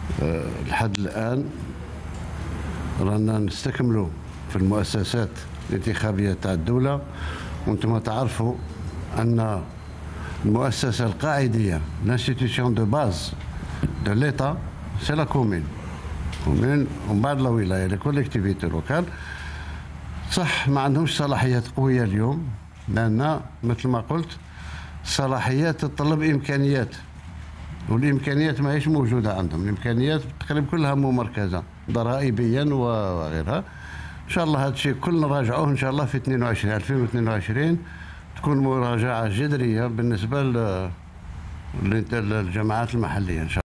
لحد الآن رانا نستكملوا في المؤسسات الانتخابية تاع الدولة، وانتم تعرفوا أن المؤسسة القاعدية l'institution de base de l'État c'est la commune ومن بعد لا ولاية لكوليكتيفيتي لوكال. صح ما عندهمش صلاحيات قوية اليوم، لأن مثل ما قلت صلاحيات تتطلب إمكانيات، والإمكانيات ما هيش موجودة عندهم. الإمكانيات تقريبا كلها ممركزة ضرائبيا وغيرها. إن شاء الله هذا الشيء كل نراجعوه إن شاء الله في 2022 تكون مراجعة جذرية بالنسبة للجماعات المحلية إن شاء الله.